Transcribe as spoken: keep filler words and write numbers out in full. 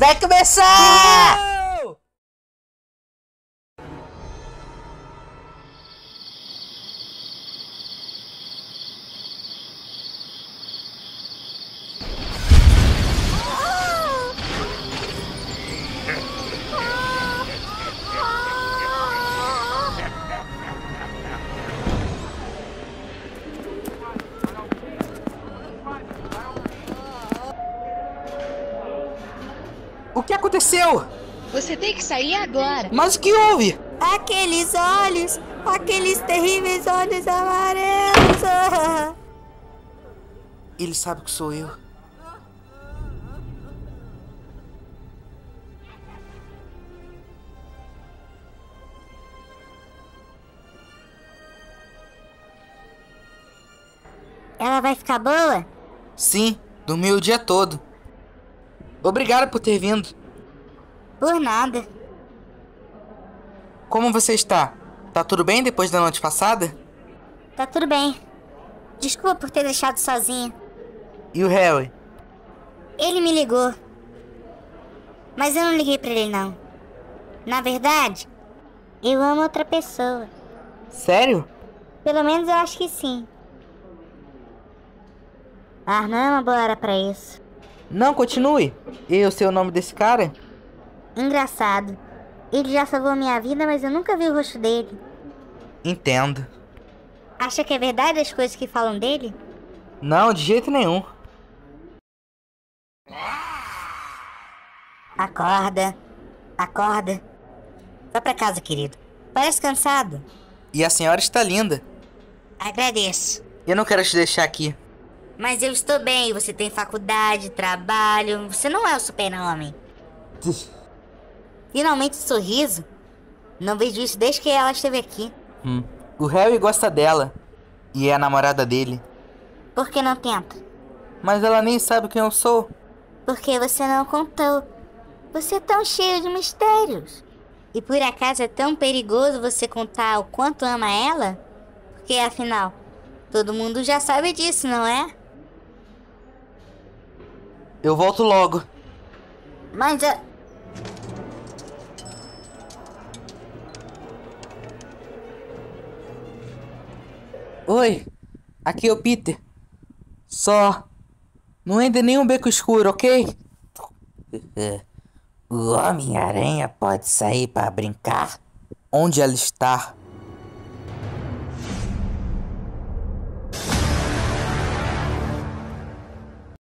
Vai começar! Não! O que aconteceu? Você tem que sair agora. Mas o que houve? Aqueles olhos, aqueles terríveis olhos amarelos. Ele sabe que sou eu. Ela vai ficar boa? Sim, dormiu o dia todo. Obrigado por ter vindo. Por nada. Como você está? Tá tudo bem depois da noite passada? Tá tudo bem. Desculpa por ter deixado sozinha. E o Harry? Ele me ligou. Mas eu não liguei pra ele, não. Na verdade, eu amo outra pessoa. Sério? Pelo menos eu acho que sim. Ah, não é uma boa hora pra isso. Não, continue. Eu sei o nome desse cara? Engraçado. Ele já salvou minha vida, mas eu nunca vi o rosto dele. Entendo. Acha que é verdade as coisas que falam dele? Não, de jeito nenhum. Acorda. Acorda. Vá pra casa, querido. Parece cansado. E a senhora está linda. Agradeço. Eu não quero te deixar aqui. Mas eu estou bem. Você tem faculdade, trabalho. Você não é o super-homem. Finalmente sorriso. Não vejo isso desde que ela esteve aqui. Hum. O Harry gosta dela. E é a namorada dele. Por que não tenta? Mas ela nem sabe quem eu sou. Porque você não contou. Você é tão cheio de mistérios. E por acaso é tão perigoso você contar o quanto ama ela? Porque afinal, todo mundo já sabe disso, não é? Eu volto logo. Mas a... Oi, aqui é o Peter. Só não entre em nenhum beco escuro, ok? O Homem-Aranha pode sair para brincar? Onde ela está?